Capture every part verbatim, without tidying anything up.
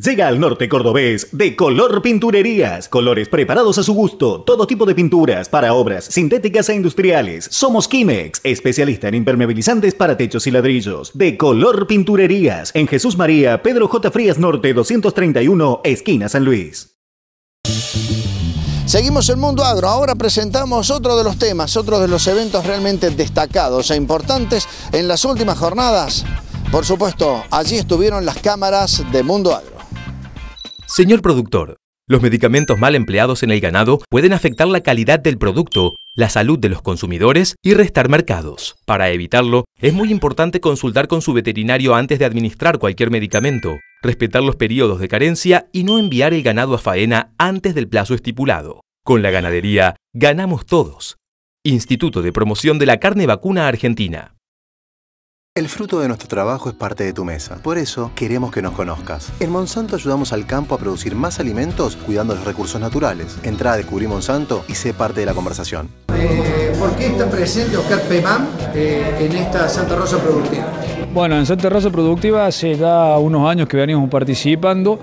Llega al norte cordobés de Color Pinturerías. Colores preparados a su gusto. Todo tipo de pinturas para obras sintéticas e industriales. Somos Quimex, especialista en impermeabilizantes para techos y ladrillos. De Color Pinturerías. En Jesús María, Pedro J. Frías Norte, doscientos treinta y uno, esquina San Luis. Seguimos el Mundo Agro. Ahora presentamos otro de los temas, otro de los eventos realmente destacados e importantes en las últimas jornadas. Por supuesto, allí estuvieron las cámaras de Mundo Agro. Señor productor, los medicamentos mal empleados en el ganado pueden afectar la calidad del producto, la salud de los consumidores y restar mercados. Para evitarlo, es muy importante consultar con su veterinario antes de administrar cualquier medicamento, respetar los periodos de carencia y no enviar el ganado a faena antes del plazo estipulado. Con la ganadería, ganamos todos. Instituto de Promoción de la Carne Vacuna Argentina. El fruto de nuestro trabajo es parte de tu mesa. Por eso, queremos que nos conozcas. En Monsanto ayudamos al campo a producir más alimentos cuidando los recursos naturales. Entrá a Descubrir Monsanto y sé parte de la conversación. Eh, ¿Por qué está presente Oscar Pemán eh, en esta Santa Rosa Productiva? Bueno, en Santa Rosa Productiva hace ya unos años que venimos participando.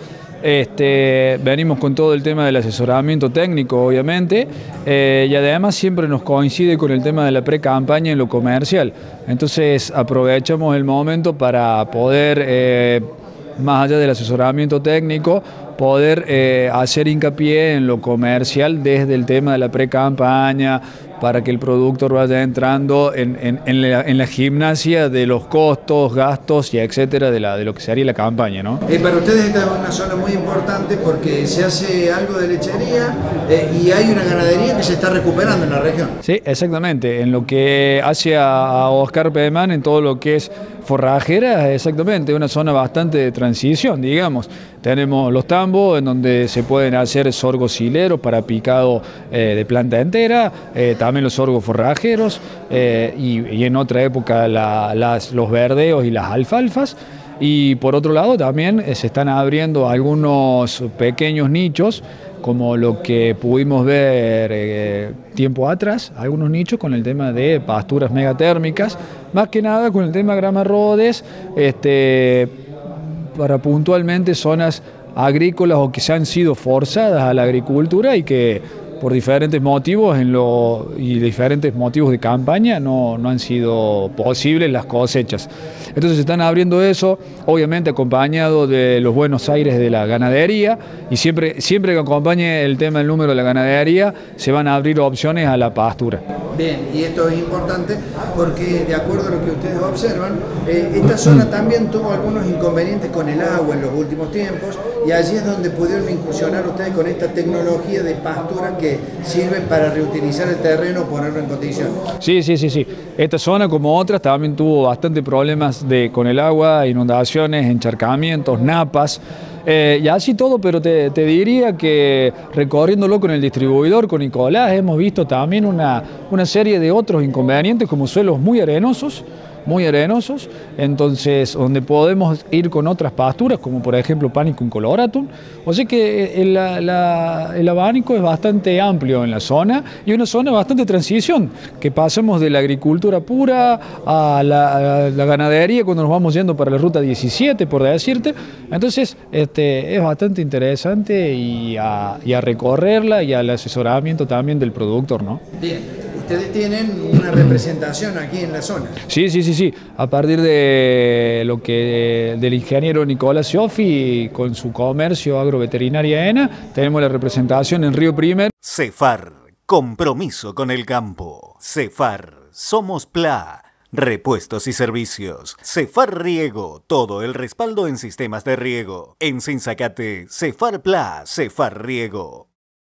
Este, venimos con todo el tema del asesoramiento técnico, obviamente, eh, y además siempre nos coincide con el tema de la pre-campaña en lo comercial. Entonces aprovechamos el momento para poder, eh, más allá del asesoramiento técnico, poder eh, hacer hincapié en lo comercial desde el tema de la pre-campaña, para que el productor vaya entrando en, en, en, la, en la gimnasia de los costos, gastos y etcétera de, la, de lo que sería la campaña, ¿no? Eh, para ustedes esta es una zona muy importante porque se hace algo de lechería eh, y hay una ganadería que se está recuperando en la región. Sí, exactamente. En lo que hace a, a Oscar Pemán, en todo lo que es forrajera, exactamente, una zona bastante de transición, digamos. Tenemos los tambos en donde se pueden hacer sorgos hileros para picado eh, de planta entera, eh, también los sorgos forrajeros eh, y, y en otra época la, las, los verdeos y las alfalfas. Y por otro lado también eh, se están abriendo algunos pequeños nichos, como lo que pudimos ver eh, tiempo atrás, algunos nichos con el tema de pasturas megatérmicas, más que nada con el tema gramarrodes, este, para puntualmente zonas agrícolas o que se han sido forzadas a la agricultura y que por diferentes motivos en lo, y diferentes motivos de campaña no, no han sido posibles las cosechas. Entonces se están abriendo eso, obviamente acompañado de los buenos aires de la ganadería, y siempre, siempre que acompañe el tema del número de la ganadería se van a abrir opciones a la pastura. Bien, y esto es importante porque de acuerdo a lo que ustedes observan, eh, esta zona también tuvo algunos inconvenientes con el agua en los últimos tiempos, y allí es donde pudieron incursionar ustedes con esta tecnología de pastura que sirve para reutilizar el terreno, ponerlo en condición. Sí, sí, sí, sí. Esta zona, como otras, también tuvo bastante problemas de, con el agua, inundaciones, encharcamientos, napas. Eh, y así todo, pero te, te diría que recorriéndolo con el distribuidor, con Nicolás, hemos visto también una, una serie de otros inconvenientes como suelos muy arenosos, muy arenosos, entonces donde podemos ir con otras pasturas, como por ejemplo Panicum coloratum. O sea que el, la, el abanico es bastante amplio en la zona y una zona bastante transición, que pasamos de la agricultura pura a la, a la ganadería cuando nos vamos yendo para la ruta diecisiete, por decirte. Entonces este, es bastante interesante y a, y a recorrerla y al asesoramiento también del productor, ¿no? Bien. Ustedes tienen una representación aquí en la zona. Sí, sí, sí, sí. A partir de lo que del ingeniero Nicolás Cioffi con su comercio agroveterinaria E N A, tenemos la representación en Río Primer. Cefar, compromiso con el campo. Cefar, somos P L A. Repuestos y servicios. Cefar Riego, todo el respaldo en sistemas de riego. En Sinzacate, Cefar P L A, Cefar Riego.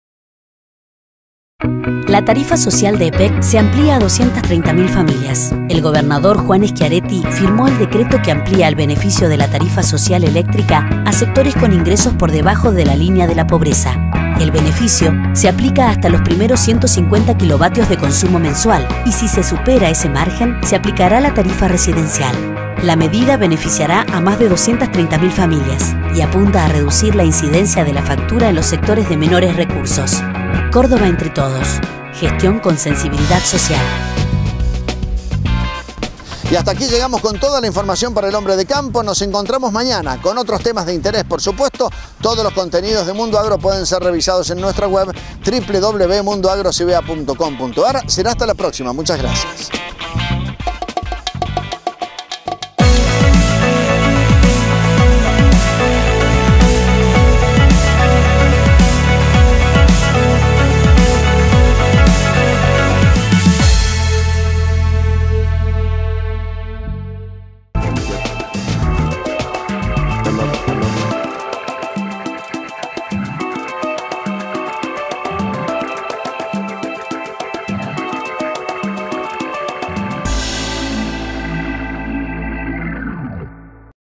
La tarifa social de E P E C se amplía a doscientas treinta mil familias. El gobernador Juan Schiaretti firmó el decreto que amplía el beneficio de la tarifa social eléctrica a sectores con ingresos por debajo de la línea de la pobreza. El beneficio se aplica hasta los primeros ciento cincuenta kilovatios de consumo mensual y si se supera ese margen, se aplicará la tarifa residencial. La medida beneficiará a más de doscientas treinta mil familias y apunta a reducir la incidencia de la factura en los sectores de menores recursos. Córdoba entre todos. Gestión con sensibilidad social. Y hasta aquí llegamos con toda la información para el hombre de campo. Nos encontramos mañana con otros temas de interés, por supuesto. Todos los contenidos de Mundo Agro pueden ser revisados en nuestra web doble u doble u doble u punto mundo agro c b a punto com punto a r. Será hasta la próxima. Muchas gracias.